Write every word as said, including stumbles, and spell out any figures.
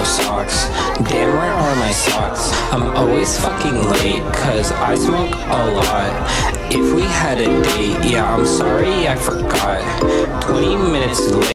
socks. Damn, where are my socks? I'm always fucking late, cause I smoke a lot. If we had a date, yeah, I'm sorry I forgot. twenty minutes late.